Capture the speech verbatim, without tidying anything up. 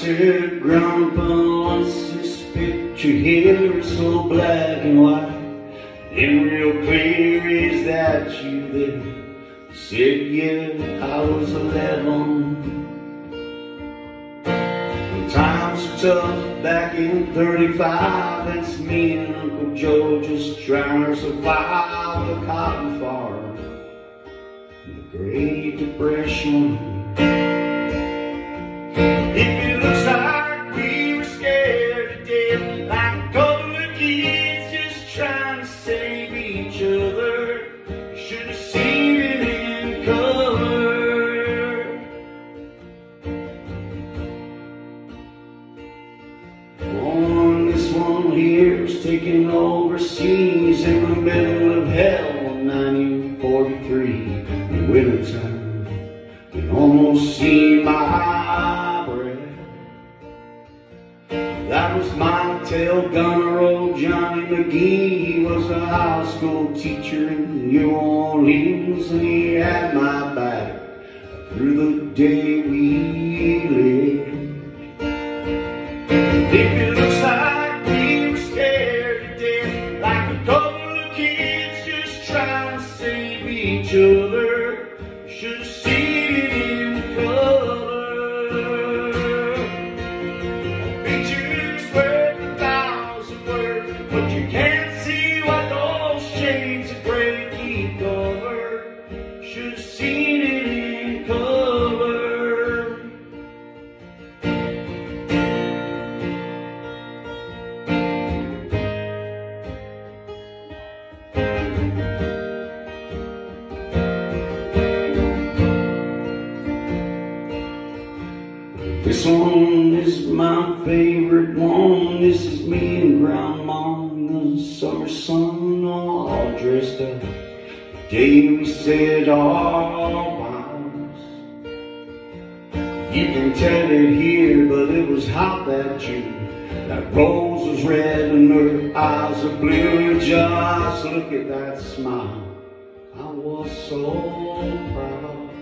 said, Grandpa, what's this picture here so black and white? And real clear, is that you there? I said, yeah, I was eleven. When times were tough back in thirty-five, that's me and Uncle Joe just trying to survive the cotton farm and the Great Depression. If it looks like we were scared to death, like a couple of kids just trying to save each other, you should have seen it in color. On this one here was taken overseas in the middle of hell in nineteen forty-three. In wintertime, can almost see my breath. That was my tail gunner, old Johnny McGee. He was a high school teacher in New Orleans, and he had my back through the day we lived. And if it looks like we were scared to death, like a couple of kids just trying to save each other, you should have seen it in color. Pictures worth a thousand words, but you can't see what those shades of gray keep cover. Should have seen it in color. This one is my favorite one. This is me and Grandma in the summer sun, all dressed up the day we said our vows. You can tell it here, but it was hot that June. That rose was red and her eyes are blue. Just look at that smile, I was so proud.